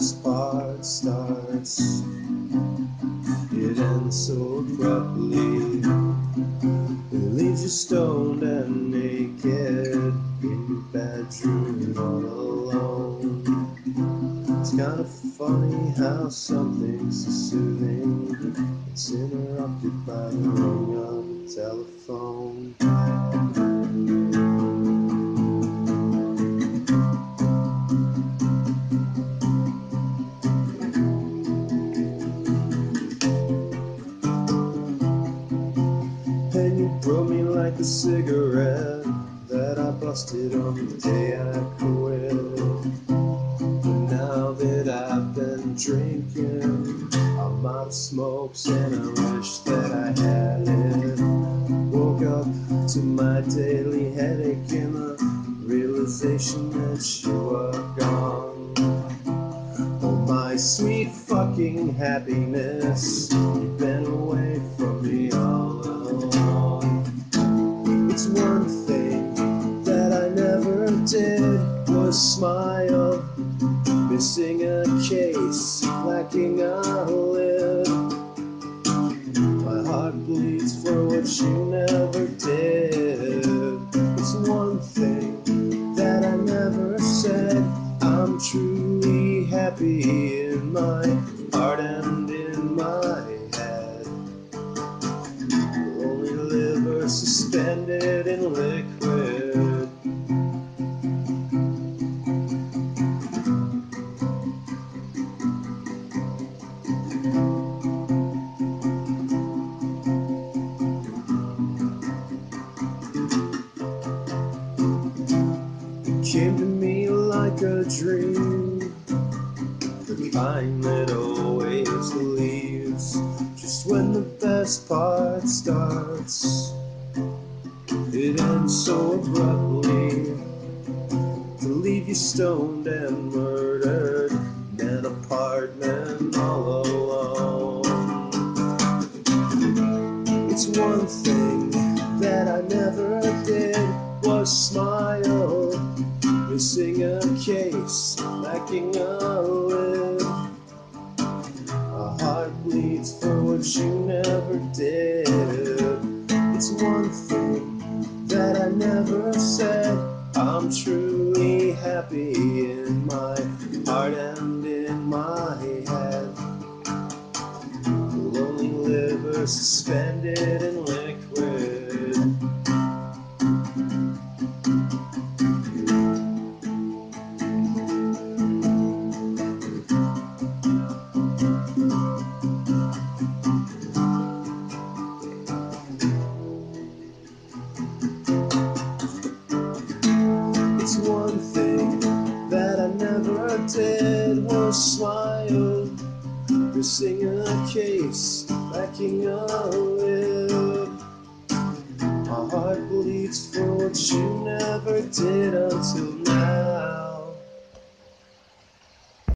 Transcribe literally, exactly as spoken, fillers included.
best part starts, it ends so abruptly. It leaves you stoned and naked in your bedroom all alone. It's kind of funny how something so soothing it's interrupted by the ring of the telephone. And you brought me like a cigarette that I busted on the day I quit. But now that I've been drinking, I'm out of smokes and I wish that I had it. Woke up to my daily headache and the realization that you were gone. Oh, my sweet fucking happiness, you've been away from me all along. It's one thing that I never did was smile, missing a case, lacking a lid. My heart bleeds for what you never did. It's one thing that I never said. I'm truly happy in my heart and in my head. Only liver suspended in liquid. It came to me like a dream, the kind that always leaves just when the best part starts. It ends so abruptly, to leave you stoned and murdered in an apartment all alone. It's one thing that I never did was smile, missing a case, lacking a lid. My heart bleeds for what you never did. It's one thing that I never said. I'm truly happy in my heart and in my head. The lonely liver suspended in liquid. It's one thing that I never did was smile, missing a case, lacking a lid. My heart bleeds for what you never did until now.